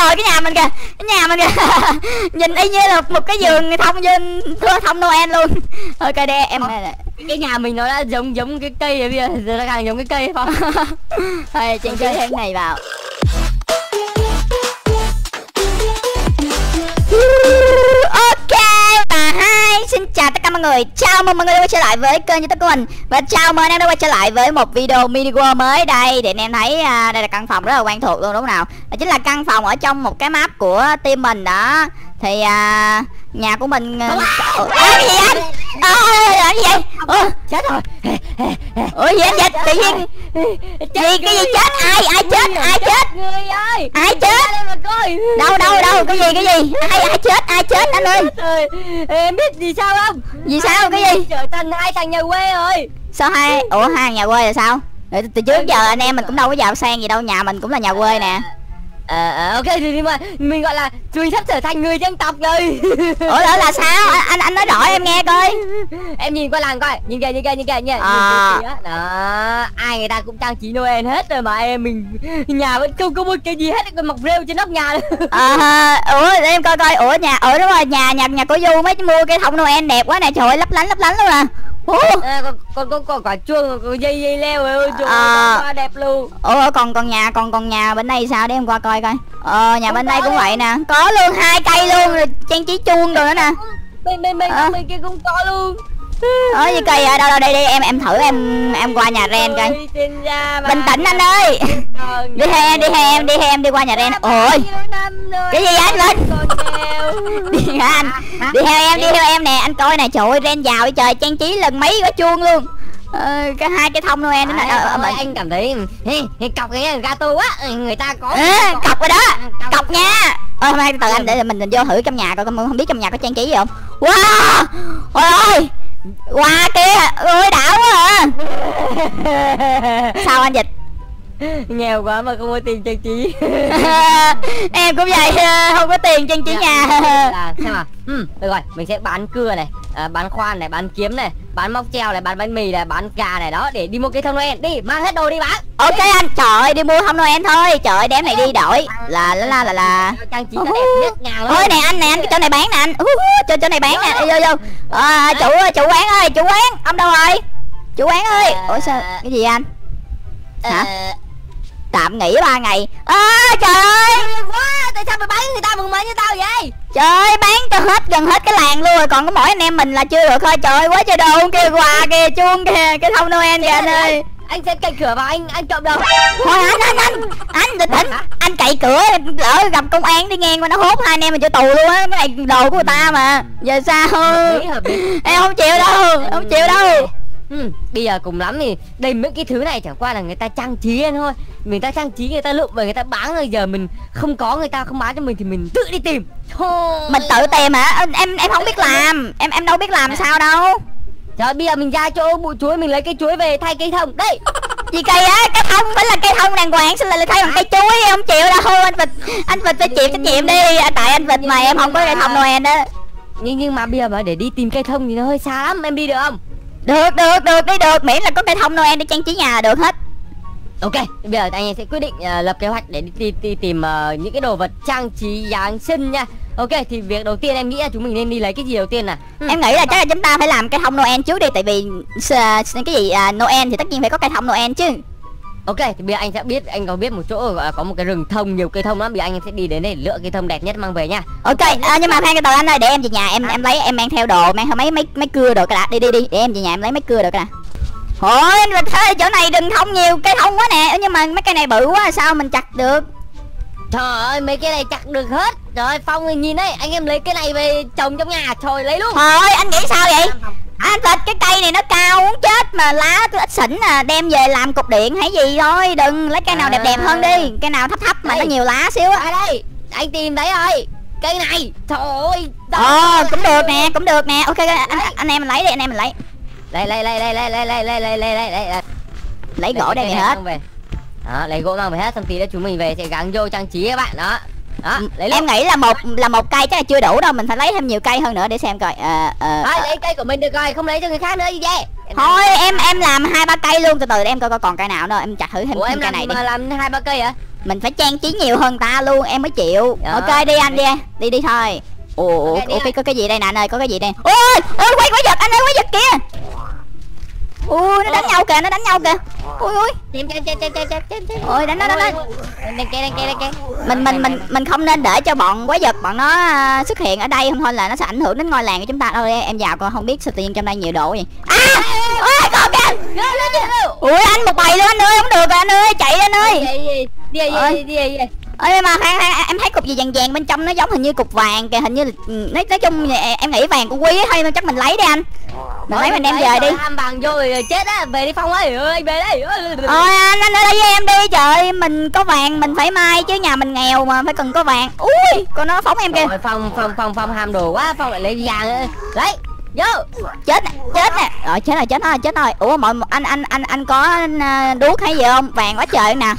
rồi, cái nhà mình kìa, cái nhà mình kìa. Nhìn y như là một cái giường thông Noel luôn. Ok đây em. Cái nhà mình nó đã giống cái cây rồi, bây giờ nó càng giống cái cây Phong. Thôi trang trí thêm này vào. Ok bà hai, xin chào tất cả mọi người, chào mừng mọi người đã quay trở lại với kênh YouTube của mình. Và chào mừng anh em đã quay trở lại với một video mini world mới đây. Để anh em thấy đây là căn phòng rất là quen thuộc luôn đúng không nào? Đó chính là căn phòng ở trong một cái map của team mình đó. Thì nhà của mình cái gì anh? Làm gì vậy? Chết rồi. Ủa gì anh Dịch? Tự nhiên gì cái gì chết? Ai chết? Ai chết? Người ơi. Ai chết? Đâu cái gì? Ai chết anh ơi? Em biết gì sao không? Gì sao cái gì? Trở thành hai thằng nhà quê rồi. Sao hai nhà quê là sao? Từ trước giờ anh em mình cũng đâu có giàu sang gì đâu, nhà mình cũng là nhà quê nè. Ok thì mà mình gọi là mình sắp trở thành người dân tộc rồi. Ủa là sao? Anh nói rõ em nghe coi. Em nhìn qua làng coi, nhìn kìa nha. Đó, ai người ta cũng trang trí Noel hết rồi mà em mình nhà vẫn không có một cái gì hết, còn mọc rêu trên nóc nhà. Ủa để em coi. Ủa đúng rồi, nhà cô Du mới mua cây thông Noel đẹp quá nè, trời ơi lấp lánh luôn à. Còn quả chuông, có dây leo rồi, đẹp luôn. Ủa còn nhà bên đây sao, để em qua coi. Nhà bên đây cũng vậy nè, có luôn 2 cây luôn, rồi trang trí chuông rồi nữa nè. Bên kia cũng có luôn. Gì cây ở đâu đây em thử em qua nhà Ren coi. Bình tĩnh anh ơi. Đi theo em đi qua nhà Ren. Ôi cái gì anh Linh? Đi theo em nè, anh coi nè, trời ơi Ren giàu vậy trời, trang trí lần mấy có chuông luôn. Cái 2 cái thông Noel nữa nè. Anh cảm thấy cọc cái gato á, người ta có cọc rồi đó, cọc nha. Mai từ anh để mình vô thử trong nhà coi, không biết trong nhà có trang trí gì không. Wow, ôi ơi qua kia, ôi đảo quá à. Sao anh Dịch? Nghèo quá mà không có tiền trang trí. Em cũng vậy, không có tiền trang trí nhà. Xem à, được rồi, mình sẽ bán cưa này, bán khoan này, bán kiếm này, bán móc treo này, bán bánh mì này, bán gà này đó, để đi mua cái thông Noel. Đi, mang hết đồ đi bán. Ok anh, trời ơi đi mua thông Noel thôi. Trời ơi đếm này đi đổi là trang trí nó đẹp nhất nhà luôn. Ôi nè anh cái chỗ này bán nè anh. Chỗ này bán nè, vô. Chủ quán ơi, chủ quán, ông đâu rồi? Chủ quán ơi. Ủa sao cái gì anh? Hả? Tạm nghỉ 3 ngày. Trời ơi quá, tại sao mày bán người ta mừng mời như tao vậy? Trời ơi bán cho gần hết cái làng luôn rồi, còn có mỗi anh em mình là chưa được thôi. Trời ơi quá trời đồ kia, quà kìa, chuông kìa, cái thông Noel kìa anh ơi. Anh sẽ cậy cửa vào, anh trộm đâu. Thôi anh bình tĩnh. Anh cậy cửa lỡ gặp công an đi ngang qua nó hốt hai anh em mình cho tù luôn á. Cái này đồ của người ta mà. Giờ sao? Em không chịu đâu. Bây giờ cùng lắm thì đây mấy cái thứ này chẳng qua là người ta trang trí lên thôi. Người ta trang trí, người ta lụm về người ta bán rồi. Giờ mình không có, người ta không bán cho mình thì mình tự đi tìm thôi. Mình tự tìm hả? Em không biết làm. Em đâu biết làm sao đâu. Trời, bây giờ mình ra chỗ bụi chuối, mình lấy cây chuối về thay cây thông. Đây. Gì cây á? Cây thông phải là cây thông đàng hoàng, sao lại thay bằng cây chuối? Em không chịu đâu. Anh Vịt phải chịu trách nhiệm đi. Tại anh Vịt mà em không có cây thông Noel đó. Nhưng mà bây giờ mà để đi tìm cây thông thì nó hơi xa lắm, em đi được không? Được, miễn là có cây thông Noel để trang trí nhà là được hết. Ok, bây giờ anh em sẽ quyết định lập kế hoạch để đi tìm những cái đồ vật trang trí Giáng sinh nha. Ok, thì việc đầu tiên em nghĩ là chúng mình nên đi lấy cái gì đầu tiên nè? Em nghĩ là chắc là chúng ta phải làm cây thông Noel trước đi, tại vì cái gì Noel thì tất nhiên phải có cây thông Noel chứ. Ok, thì bây giờ anh sẽ biết, anh có biết một chỗ có một cái rừng thông nhiều cây thông lắm, bây giờ anh em sẽ đi đến để lựa cây thông đẹp nhất mang về nha. Ok, nhưng mà khoan cái từ anh ơi, để em về nhà em lấy, em mang theo đồ, mang theo mấy cưa đồ cái đã. Đi để em về nhà em lấy mấy cưa đồ cái đã. Ôi anh Vịt ơi, chỗ này rừng thông nhiều cây thông quá nè, nhưng mà mấy cây này bự quá sao mình chặt được? Trời ơi, mấy cái này chặt được hết. Trời ơi, Phong ơi, nhìn đấy, anh em lấy cái này về trồng trong nhà, trời lấy luôn. Thôi anh nghĩ sao vậy? Anh Vịt, cái cây này nó cao muốn chết mà lá ít xỉn đem về làm cục điện hay gì thôi. Đừng lấy cây nào đẹp hơn đi, cây nào thấp mà nó nhiều lá xíu á. Đây, anh tìm thấy rồi. Cây này, trời ơi. Cũng được nè. Ok, anh em mình lấy đi, anh em mình lấy. Lấy gỗ đây hết. Đó, lấy gỗ mang về hết, xong tí nữa chúng mình về sẽ gắn vô trang trí các bạn đó. Đó, lấy em nghĩ là một cây chắc là chưa đủ đâu, mình phải lấy thêm nhiều cây hơn nữa để xem coi. Lấy cây của mình được rồi, không lấy cho người khác nữa gì vậy? Thôi em làm 2-3 cây luôn, từ từ để em coi còn cây nào nữa, em chặt thử thêm cây này đi. Em làm 2-3 cây hả? Mình phải trang trí nhiều hơn ta luôn em mới chịu. Đó. Ok đi anh đi thôi. Ủa Ok, có cái gì đây nè anh ơi, có cái gì đây. Ôi quay quái vật anh ơi, quái vật kìa. Ui nó đánh nhau kìa. Ui Chém. ôi đánh nó. Đang kê. Mình không nên để cho bọn quái vật bọn nó xuất hiện ở đây, không thôi là nó sẽ ảnh hưởng đến ngôi làng của chúng ta. Thôi em vào coi không biết sao tự nhiên trong đây nhiều đồ gì. Ôi con kìa. Ui anh một bầy luôn anh ơi, không được rồi anh ơi, chạy anh ơi. Đi. Ơi mà khoan em thấy cục gì vàng bên trong, nó giống hình như cục vàng kìa, hình như là nói chung em nghĩ vàng của quý hay chắc mình lấy đi anh. Mình lấy mình đem về đi. Ham vàng vô rồi chết á, về đi Phong ơi, anh về đây. Ôi anh ở đây với em đi, trời mình có vàng mình phải mai chứ, nhà mình nghèo mà phải cần có vàng. Ui con nó phóng em kìa. Rồi Phong ham đồ quá, Phong lại lấy vàng. Lấy vô. Chết nè. Rồi chết rồi. Ủa mọi anh có đuốc hay gì không? Vàng quá trời nè.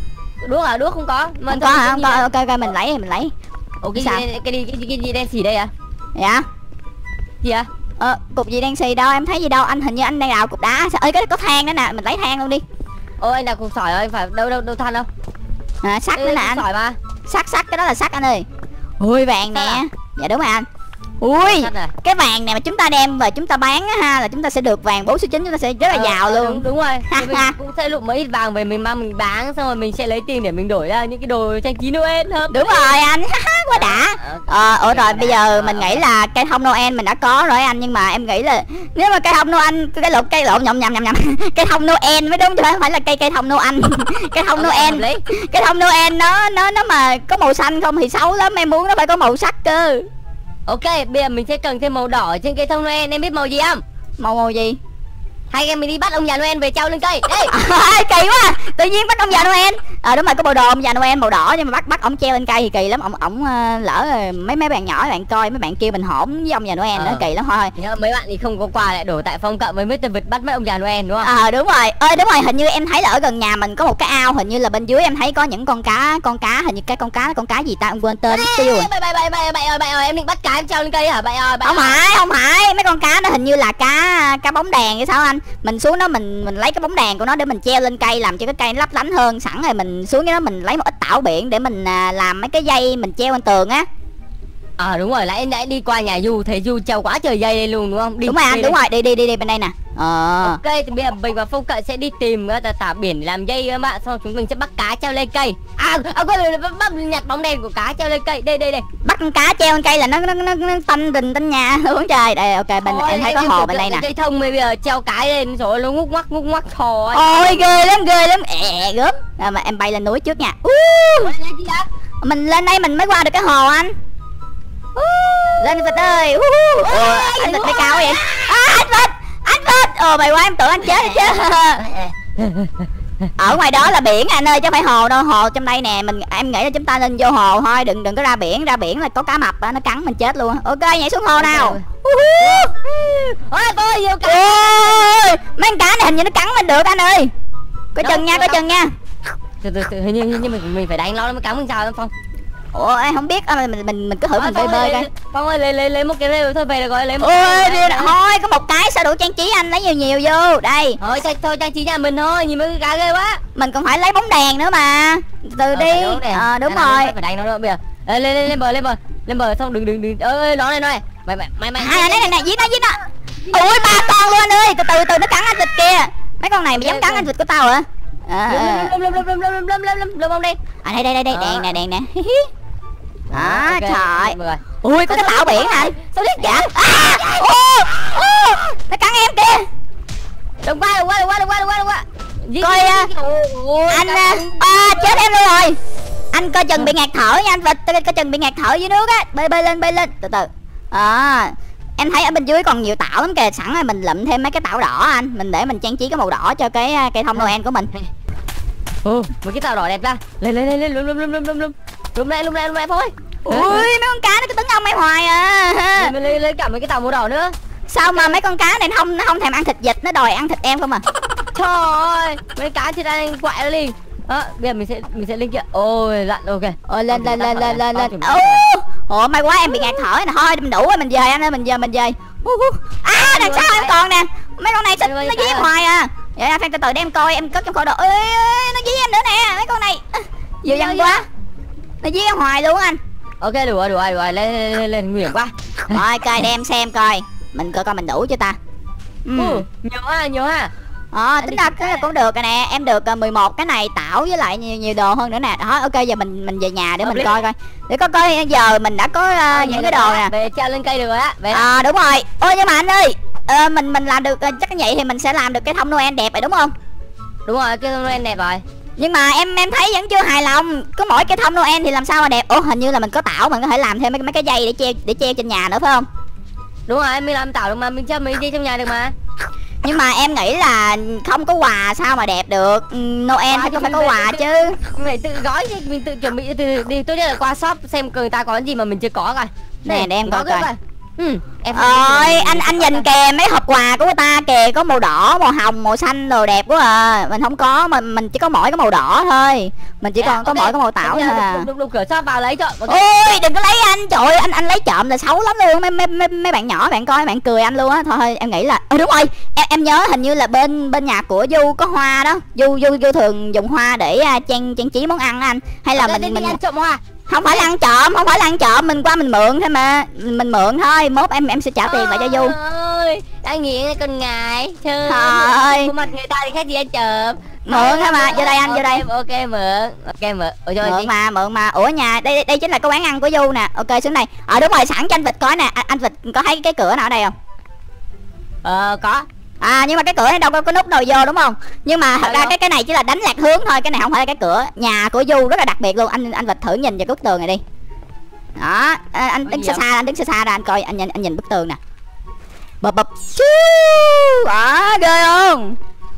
Đuốc không có. Không có hả? Không có. Ok mình lấy. Ủa cái gì đen xì đây à? Dạ. Gì à? Cục gì đen xì đâu, em thấy gì đâu anh, hình như anh đang đào cục đá. Ơi cái có than nữa nè, mình lấy than luôn đi. Ôi anh đào cục sỏi ơi, phải đâu than đâu. Sắt nữa nè anh. Sỏi mà. Sắt cái đó là sắt anh ơi. Ui vàng nè. Dạ đúng rồi anh. Ui cái vàng này mà chúng ta đem về chúng ta bán á ha, là chúng ta sẽ được vàng 4 số 9, chúng ta sẽ rất là giàu luôn. Đúng rồi. Mình cũng sẽ lụm mấy ít vàng về mình mang mình bán, xong rồi mình sẽ lấy tiền để mình đổi ra những cái đồ trang trí Noel hơn. Đúng rồi anh. Quá đã. Ủa rồi bây giờ mình nghĩ là cây thông Noel mình đã có rồi anh, nhưng mà em nghĩ là nếu mà cây thông Noel cây lộn nhầm cây thông Noel mới đúng chứ không phải là cây thông Noel. Cây thông Noel. Cây thông Noel nó mà có màu xanh không thì xấu lắm, em muốn nó phải có màu sắc cơ. Ok, bây giờ mình sẽ cần thêm màu đỏ trên cây thông Noel, em biết màu gì không? Màu gì? Hay em mình đi bắt ông già Noel về treo lên cây. Ê. Kỳ quá, tự nhiên bắt ông già Noel. Đúng rồi, có bộ đồ ông già Noel màu đỏ, nhưng mà bắt ông treo lên cây thì kỳ lắm. Ổng lỡ mấy bạn nhỏ bạn coi mấy bạn kêu mình hổn với ông già Noel nữa, kỳ lắm thôi. Nhớ mấy bạn thì không có quà lại đổ tại Phong Cận với Mr. Vịt bắt mấy ông già Noel đúng không? Đúng rồi. Đúng rồi, hình như em thấy là ở gần nhà mình có một cái ao, hình như là bên dưới em thấy có những con cá hình như cái con cá gì ta, em quên tên tiêu rồi. Bạn ơi, em định bắt cá em treo lên cây hả? Bạn ơi. Không phải, mấy con cá đó hình như là cá bóng đèn hay sao anh? Mình xuống đó mình lấy cái bóng đèn của nó để mình treo lên cây, làm cho cái cây nó lấp lánh hơn. Sẵn rồi mình xuống cái đó mình lấy một ít tảo biển để mình làm mấy cái dây mình treo lên tường á. Đúng rồi, nãy đi qua nhà Du thấy Du treo quá trời dây lên luôn đúng không? Đúng rồi anh, đúng rồi, đi bên đây nè. Ok, thì bây giờ mình và Phong Cận sẽ đi tìm tảo biển để làm dây các bạn, xong chúng mình sẽ bắt cá treo lên cây. Bắt nhặt bóng đèn của cá treo lên cây. Đây. Bắt con cá treo lên cây là nó tanh nhà luôn trời. Đây ok, em thấy có hồ bên đây nè. Cây thông bây giờ treo cái lên rồi nó ngúc ngoắc thò. Ôi ghê lắm gớm. Mà em bay lên núi trước nha. Mình lên đây mình mới qua được cái hồ anh. Lên Vịt ơi. Anh Vịt bay cao vậy. Anh Vịt. Mày quá em tưởng anh chết rồi chứ. Ở ngoài đó là biển anh ơi chứ không phải hồ đâu. Hồ trong đây nè, em nghĩ là chúng ta nên vô hồ thôi, đừng có ra biển là có cá mập nó cắn mình chết luôn. Ok nhảy xuống hồ nào. Mấy con cá này hình như nó cắn mình được anh ơi. Coi chừng nha. Từ hình như mình phải đánh nó mới cắn mình sao em Phong? Em không biết, mình cứ thử mình bơi coi. Phong ơi lấy một cái rêu thôi về là gọi lấy một. Thôi có một cái sao đủ trang trí anh, lấy nhiều vô đây. Thôi trang trí nhà mình thôi, nhìn mấy cái cá ghê quá. Mình còn phải lấy bóng đèn nữa mà. Từ đi. Đúng rồi. Phải đánh nó nữa bây giờ. Lên bờ xong đừng. Nó này. Mày. Này giết nó. Ui 3 con luôn anh ơi, từ nó cắn anh Vịt kìa. Mấy con này mày dám cắn anh Vịt của tao hả? Lâm bông đen. Đây đèn nè. Trời. Ui có cái tảo biển anh. Sao biết dạ? Nó cắn em kìa. Đừng qua. Coi anh chết em luôn rồi. Anh coi chừng bị ngạt thở nha anh Vịt, coi chừng bị ngạt thở dưới nước á. Bơi lên từ từ. Em thấy ở bên dưới còn nhiều tảo lắm kìa, sẵn rồi mình lụm thêm mấy cái tảo đỏ anh, mình để mình trang trí cái màu đỏ cho cái cây thông Noel của mình. Mấy cái tảo đỏ đẹp ra. Lên lùm lại thôi. Ui mấy con cá nó cứ tấn công em hoài à. Lấy cả mấy cái tảo màu đỏ nữa. Sao mà mấy con cá này nó không thèm ăn thịt vịt, nó đòi ăn thịt em không à. Trời ơi, mấy cá thì đang quậy nó liền. Bây giờ mình sẽ lên kia. Ôi lặn ok. Lên. May quá em bị ngạt thở nè, thôi mình đủ rồi mình về anh ơi, mình về. Đằng sau em còn nè. Mấy con này xích nó dí em hoài à. Vậy anh phải từ từ để em coi, em cất trong kho đồ. Nó dí em nữa nè, mấy con này. Dữ dằn quá. Nó giết em hoài luôn anh. Ok đủ rồi, lên nguy hiểm quá. Rồi coi để em xem coi. Mình coi mình đủ chưa ta. Nhiều ha. Tính ra cái cũng được rồi nè. Em được 11 cái này, tảo với lại nhiều đồ hơn nữa nè. Đó, ok giờ mình về nhà để mình coi coi. Để coi giờ mình đã có những cái đồ nè. Về treo lên cây được rồi á. Đúng rồi. Ôi nhưng mà anh ơi, mình làm được chắc vậy thì mình sẽ làm được cái thông Noel đẹp rồi đúng không? Đúng rồi, cái thông Noel đẹp rồi. Nhưng mà em thấy vẫn chưa hài lòng. Có mỗi cái thông Noel thì làm sao mà đẹp. Ủa hình như là mình có tảo, mình có thể làm thêm mấy cái dây để treo trên nhà nữa phải không? Đúng rồi, mình làm tảo được mà, mình đi trong nhà được mà. Nhưng mà em nghĩ là không có quà sao mà đẹp được. Noel thì phải có quà chứ. Mình phải tự gói, mình tự chuẩn bị đi. Tốt nhất là qua shop xem người ta có gì mà mình chưa có coi. Nè để em coi coi. Em ơi anh nhìn kìa mấy hộp quà của người ta kìa, có màu đỏ, màu hồng, màu xanh đồ đẹp quá à. Mình không có, mình chỉ có mỗi cái màu đỏ thôi. Mình chỉ còn có mỗi cái màu tảo thôi à. Đục cửa shop vào lấy cho. Ôi đừng có lấy anh, trời ơi anh lấy trộm là xấu lắm luôn. Mấy bạn nhỏ bạn coi bạn cười anh luôn á. Thôi em nghĩ là đúng rồi, em nhớ hình như là bên nhà của Du có hoa đó. Du thường dùng hoa để trang trí món ăn anh. Hay là mình ăn trộm hoa. Không phải là ăn trộm, mình qua mình mượn thôi mà. Mình mượn thôi, mốt em sẽ trả tiền lại cho Du. Ôi, đang nghiện con ngài. Trời ơi. Mặt người ta thì khác gì anh trộm. Mượn thôi mà, vô đây anh, vô đây. Ok mượn. Mượn mà. Ủa nhà, đây chính là cái quán ăn của Du nè. Ok xuống đây. Đúng rồi, sẵn cho anh Vịt coi nè. Anh Vịt có thấy cái cửa nào ở đây không? Có. Nhưng mà cái cửa này đâu có nút đầu vô đúng không? Nhưng mà thật ra cái này chỉ là đánh lạc hướng thôi, cái này không phải là cái cửa. Nhà của Du rất là đặc biệt luôn. Anh Vịt thử nhìn vào bức tường này đi. Đó, anh đứng xa ra anh coi, anh nhìn bức tường nè. Bập ghê không?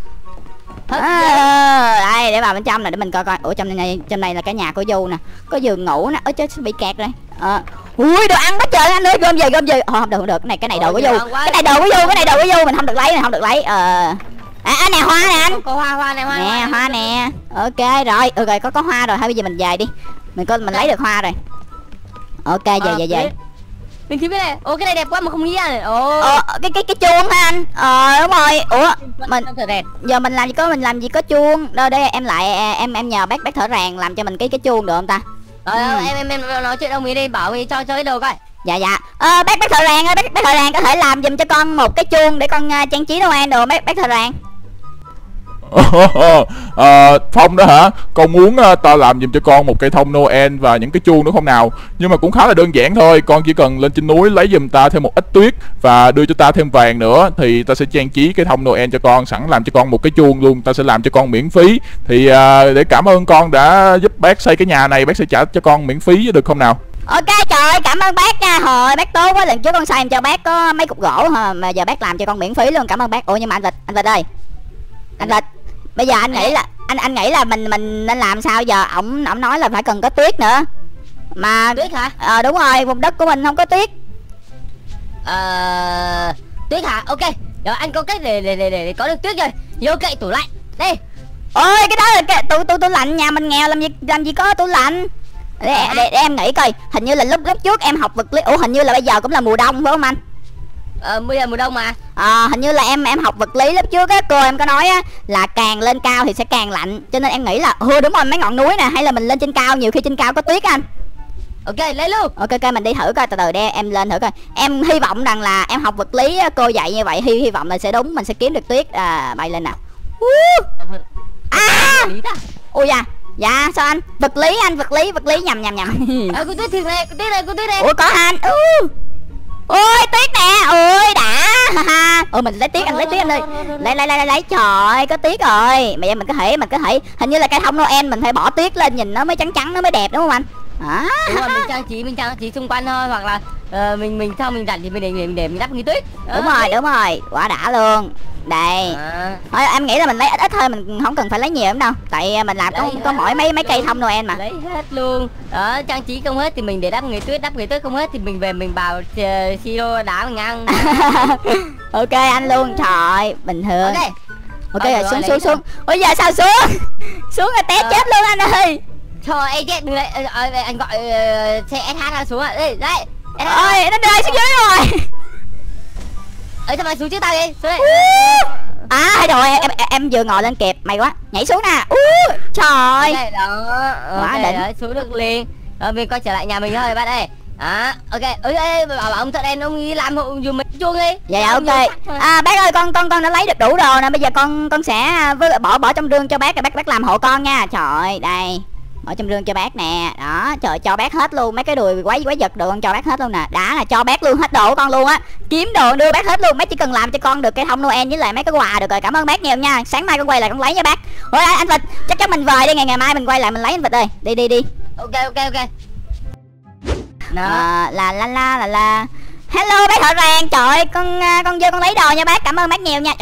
Đây để vào bên trong này để mình coi. Ủa trong này là cái nhà của Du nè. Có giường ngủ nè. Ôi chết bị kẹt rồi. Ui đồ ăn quá trời anh ơi, gom về. Không được, cái này đồ của Du. Cái này đồ của Du, mình không được lấy. Nè hoa nè anh. Có hoa nè, hoa nè. Ok rồi, rồi có hoa rồi, thôi bây giờ mình về đi. Mình lấy được hoa rồi. Ok về. Mình thấy biết này. Cái này đẹp quá mà không nghĩ ra này. Cái chuông hả anh? Đúng rồi. Ủa mình giờ mình làm gì có chuông. Đâu đây em nhờ bác thợ rèn làm cho mình cái chuông được không ta? Em nói chuyện ông ấy đi, bảo mình cho cái đồ coi. Dạ bác thợ rèn ơi, bác thợ rèn có thể làm giùm cho con một cái chuông để con trang trí Noel đồ bác thợ rèn. Phong đó hả? Con muốn ta làm giùm cho con một cây thông Noel và những cái chuông nữa không nào? Nhưng mà cũng khá là đơn giản thôi. Con chỉ cần lên trên núi lấy giùm ta thêm một ít tuyết và đưa cho ta thêm vàng nữa thì ta sẽ trang trí cái thông Noel cho con, sẵn làm cho con một cái chuông luôn. Ta sẽ làm cho con miễn phí. Thì để cảm ơn con đã giúp bác xây cái nhà này, bác sẽ trả cho con miễn phí được không nào? Ok trời ơi, cảm ơn bác nha. Hồi bác tốt quá, lần trước con xây cho bác có mấy cục gỗ mà giờ bác làm cho con miễn phí luôn. Cảm ơn bác. Ủa nhưng mà anh Vịt ơi. Anh Vịt, bây giờ anh nghĩ là anh nghĩ là mình nên làm sao giờ? Ổng nói là phải cần có tuyết nữa. Mà tuyết hả? Đúng rồi, vùng đất của mình không có tuyết. Tuyết hả? Ok. Rồi anh có cách để có được tuyết rồi. Vô cậy tủ lạnh. Đây. Ôi cái đó là cái tủ lạnh, nhà mình nghèo làm gì có tủ lạnh. Để em nghĩ coi, hình như là lúc trước em học vật lý. Ủa hình như là bây giờ cũng là mùa đông phải không anh? Bây giờ mùa đông mà. Hình như là em học vật lý lúc trước á, cô em có nói á là càng lên cao thì sẽ càng lạnh, cho nên em nghĩ là đúng rồi, mấy ngọn núi nè, hay là mình lên trên cao, nhiều khi trên cao có tuyết anh. Ok lấy luôn. Ok mình đi thử coi, từ từ để em lên thử coi. Em hy vọng rằng là em học vật lý cô dạy như vậy, hy vọng là sẽ đúng, mình sẽ kiếm được tuyết. Bay lên nào. Ui dạ sao anh? Vật lý nhầm. Cô tuyết thiệt này, cô tuyết này. Ủa có anh. Ôi tuyết nè, ôi đã. Mình lấy tuyết anh ơi. Lấy trời ơi, có tuyết rồi. Bây giờ mình có thể hình như là cây thông Noel mình phải bỏ tuyết lên nhìn nó mới trắng nó mới đẹp đúng không anh? Đúng rồi, mình trang trí xung quanh thôi, hoặc là mình rảnh thì mình để mình đắp cái tuyết. Đúng rồi, quả đã luôn. Đây. Thôi em nghĩ là mình lấy ít thôi, mình không cần phải lấy nhiều lắm đâu. Tại mình làm có mỗi mấy cây thông Noel mà. Lấy hết luôn. Đó, trang trí không hết thì mình để đắp người tuyết không hết thì mình về mình bào siro đá mình ăn. Ok anh luôn, trời ơi, bình thường. Ok rồi xuống. Ôi giờ sao xuống? Xuống là té chết luôn anh ơi. Thôi em chết, đừng lại, anh gọi xe SH ra xuống ạ. Đây. Ôi nó rơi xuống dưới rồi. Sao mày xuống trước tao đi. Xuống đây. Rồi em vừa ngồi lên kịp. Mày quá. Nhảy xuống nè. Trời. Okay, đó. Quá Ok, đỉnh. đó, xuống được liền. Rồi mình quay trở lại nhà mình thôi bạn ơi. Ok. Bảo ông thợ đèn ông đi làm hộ giùm mình chuông đi. Dạ ok. Bác ơi, con đã lấy được đủ đồ nè. Bây giờ con sẽ bỏ trong rương cho bác. Bác làm hộ con nha. Trời, đây. Bỏ trong rương cho bác nè. Đó, trời, cho bác hết luôn. Mấy cái đùi quái vật đồ con cho bác hết luôn nè. Đã là cho bác luôn hết đồ của con luôn á. Kiếm đồ đưa bác hết luôn. Bác chỉ cần làm cho con được cây thông Noel với lại mấy cái quà được rồi. Cảm ơn bác nhiều nha. Sáng mai con quay lại con lấy nha bác. Ôi anh Vịt, chắc chắn mình về đi. Ngày mai mình quay lại mình lấy anh Vịt ơi. Đi. Ok. Đó. Là hello bác thợ rèn. Trời ơi, con vô con lấy đồ nha bác. Cảm ơn bác nhiều nha.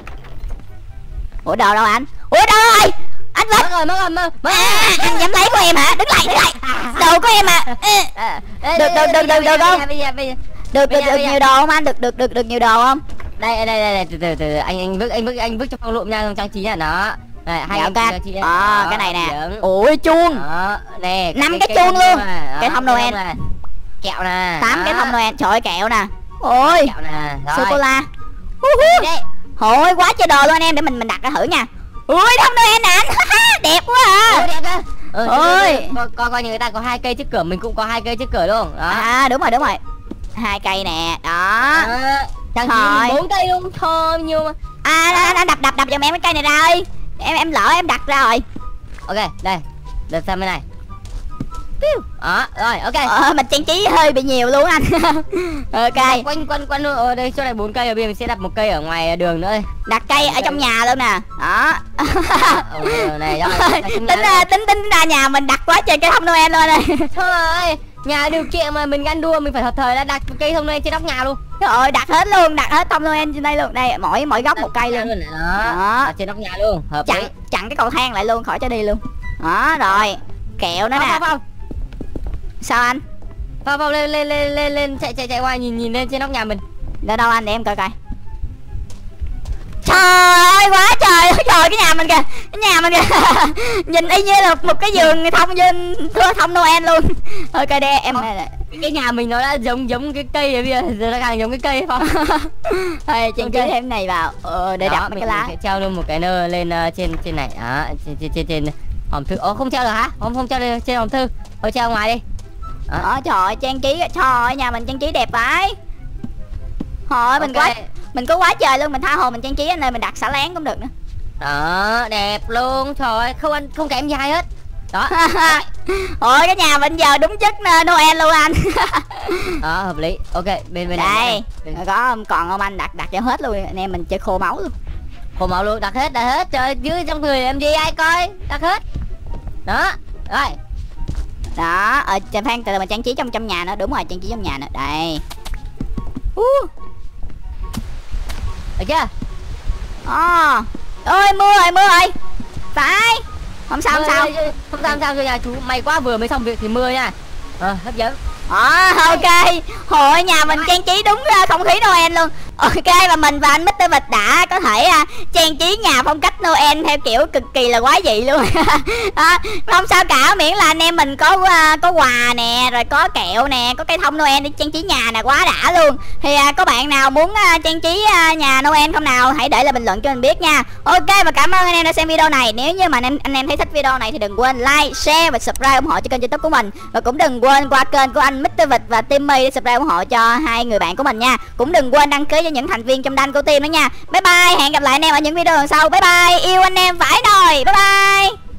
Ủa đồ đâu anh? Ủa đâu rồi? Anh Vịt. Anh dám lấy của em hả? Đứng lại. Đồ của em à. Được không? Được nhiều đồ không anh? Được nhiều đồ không? Đây từ anh vứt cho phong lụm nha, trang trí nha nó. Đây, Dạ ok. Cái này nè. Dẫn. Ui chuông. Đó, nè. 5 cái chuông luôn. Cái thông Noel. Kẹo nè. 8 cái thông Noel. Trời ơi, kẹo nè. Ôi. Kẹo nè. Sô cô la. Đây. Hồi quá trời đồ luôn anh em, để mình đặt ra thử nha. Ui thông Noel nè anh. Đẹp quá à. Đẹp á. Ôi. Coi như người ta có 2 cây trước cửa, mình cũng có 2 cây trước cửa luôn. Đó. Đúng rồi. 2 cây nè. Đó. Trang trí 4 cây luôn. Thôi nhiều mà. Anh đập giùm em cái cây này ra ơi. Em lỡ em đặt ra rồi. Ok, đây. Để xem bên này. Đó, rồi, ok. Mình trang trí hơi bị nhiều luôn anh. Ok. Quanh luôn. Đây chỗ này 4 cây, ở bây giờ mình sẽ đặt 1 cây ở ngoài đường nữa. Đặt cây ở trong nhà luôn nè. Đó. Này Tính ra nhà mình đặt quá trời cây thông Noel luôn này. Thôi ơi, nhà điều kiện mà mình ăn đua mình phải hợp thời đã đặt cây thông Noel trên nóc nhà luôn. Trời ơi, đặt hết luôn, đặt hết thông Noel trên đây luôn. Đây, mỗi góc 1 cây luôn. Đó. Đặt trên nóc nhà luôn, hợp lý. Chặn cái cầu thang lại luôn, khỏi cho đi luôn. Đó, rồi. Kẹo nữa nè. Sao anh? Vào lên chạy qua nhìn lên trên nóc nhà mình. Đâu anh, để em coi coi. Trời ơi, quá trời. Trời, cái nhà mình kìa. Nhìn y như là một cái giường thông Noel luôn. Ok đây em. Cái nhà mình nó đã giống cái cây rồi, bây giờ nó càng giống cái cây không? Thôi trang trí thêm này vào. Để đặt mấy cái lá. Sẽ treo luôn một cái nơ lên trên này. Đó, trên hòm thư. Không treo được hả? Không treo lên trên hòm thư. Thôi treo ngoài đi. Trời ơi, trang trí. Trời ơi, nhà mình trang trí đẹp vậy. Thôi mình có quá trời luôn, mình tha hồ mình trang trí anh ơi, mình đặt xả láng cũng được nữa. Đó, đẹp luôn. Trời ơi, không kém gì ai hết. Đó. Ôi cái nhà mình giờ đúng chất Noel luôn anh. Đó, hợp lý. Ok, bên đây này. Có còn không anh, đặt cho hết luôn, anh em mình chơi khô máu luôn. Khô máu luôn, đặt hết. Trời, dưới trong người em gì ai coi, đặt hết. Đó, rồi. Đó, trên Phan từ mình trang trí trong nhà nữa, đúng rồi, trang trí trong nhà nữa. Đây. Được chưa? Ôi mưa rồi. Phải. Không sao. Không sao rồi nhà chú, mày quá vừa mới xong việc thì mưa nha. Hấp dẫn. Ok. Hội nhà mình trang trí đúng không khí Noel luôn. Ok, và mình và anh Mr. Vịt đã có thể trang trí nhà phong cách Noel theo kiểu cực kỳ là quái dị luôn. Không sao cả, miễn là anh em mình có quà nè, rồi có kẹo nè, có cây thông Noel để trang trí nhà nè, quá đã luôn. Thì có bạn nào muốn trang trí nhà Noel không nào, hãy để lại bình luận cho mình biết nha. Ok, và cảm ơn anh em đã xem video này. Nếu như mà anh em thấy thích video này thì đừng quên like, share và subscribe ủng hộ cho kênh YouTube của mình. Và cũng đừng quên qua kênh của anh Mr. Vịt và Timmy để subscribe ủng hộ cho 2 người bạn của mình nha. Cũng đừng quên đăng ký cho những thành viên trong đanh của team nữa nha. Bye bye, hẹn gặp lại anh em ở những video lần sau. Bye bye, yêu anh em phải rồi. Bye bye.